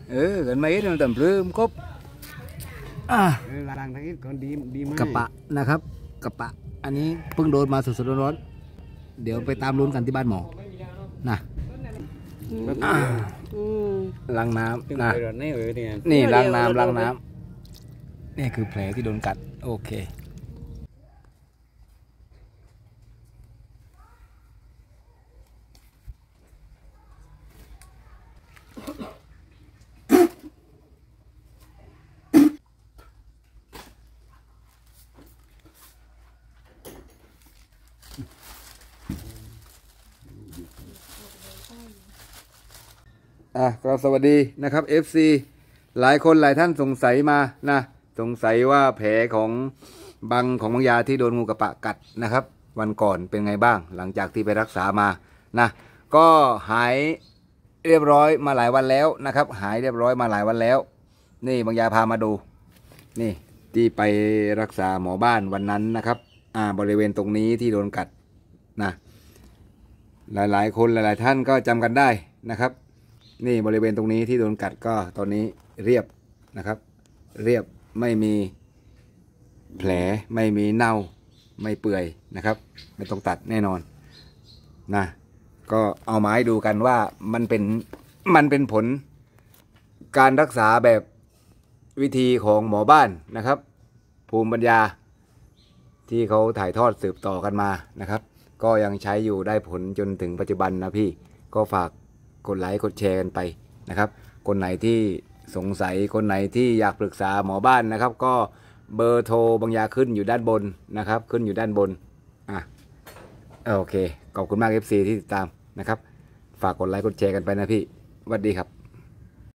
gần mấy nó tầm rưỡi cốp ล้างทั้งนี้ก่อนดีมากกระปะนะครับกระปะอันนี้เพิ่งโดนมาสดๆร้อนๆเดี๋ยวไปตามลุ้นกันที่บ้านหมอนะล้างน้ำนะนี่ล้างน้ำนี่คือแผลที่โดนกัดโอเคก็สวัสดีนะครับ FC หลายคนหลายท่านสงสัยมานะสงสัยว่าแผลของบางยาที่โดนงูกระปะกัดนะครับวันก่อนเป็นไงบ้างหลังจากที่ไปรักษามานะก็หายเรียบร้อยมาหลายวันแล้วนะครับหายเรียบร้อยมาหลายวันแล้วนี่บางยาพามาดูนี่ที่ไปรักษาหมอบ้านวันนั้นนะครับบริเวณตรงนี้ที่โดนกัดนะหลายคนหลายท่านก็จำกันได้นะครับนี่บริเวณตรงนี้ที่โดนกัดก็ตอนนี้เรียบนะครับเรียบไม่มีแผลไม่มีเน่าไม่เปื่อยนะครับไม่ต้องตัดแน่นอนนะก็เอามาให้ดูกันว่ามันเป็นผลการรักษาแบบวิธีของหมอบ้านนะครับภูมิปัญญาที่เขาถ่ายทอดสืบต่อกันมานะครับก็ยังใช้อยู่ได้ผลจนถึงปัจจุบันนะพี่ก็ฝากกดไลค์กดแชร์กันไปนะครับคนไหนที่สงสัยคนไหนที่อยากปรึกษาหมอบ้านนะครับก็เบอร์โทรบางยาขึ้นอยู่ด้านบนนะครับขึ้นอยู่ด้านบนโอเคขอบคุณมาก FC ที่ติดตามนะครับฝากกดไลค์กดแชร์กันไปนะพี่สวัสดีครับ